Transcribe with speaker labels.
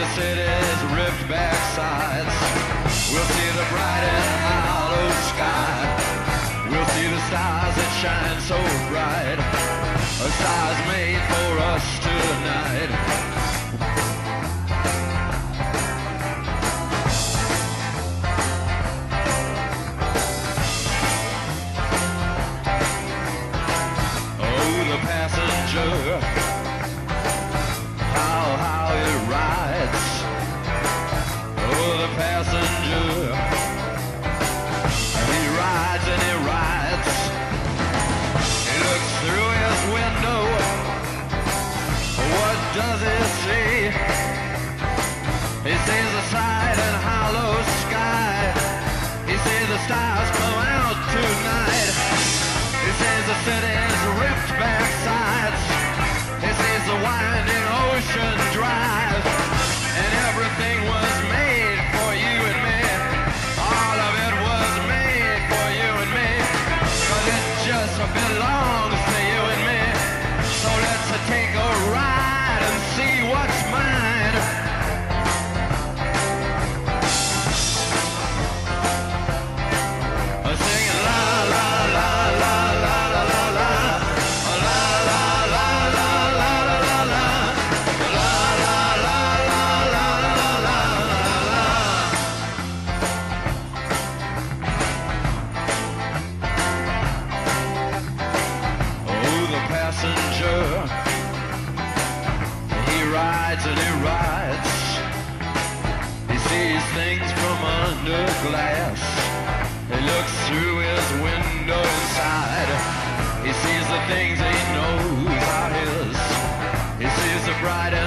Speaker 1: city's ripped back sides. We'll see the bright and hollow sky. We'll see the stars that shine so bright. Stars made for us tonight. Passenger, how it rides. Oh, the passenger, he rides and he rides. He looks through his window. What does he see? He sees the side and hollow sky. He sees the stars come out tonight. He sees the city's ripped back sides. He sees the winding ocean drive. And everything was made for you and me. All of it was made for you and me. 'Cause it just belongs to you and me. So let's take a ride and see what's mine. Singing la la la la la la la la. Passenger, he rides and he rides. He sees things from under glass. He looks through his window inside. He sees the things he knows are his. He sees the bright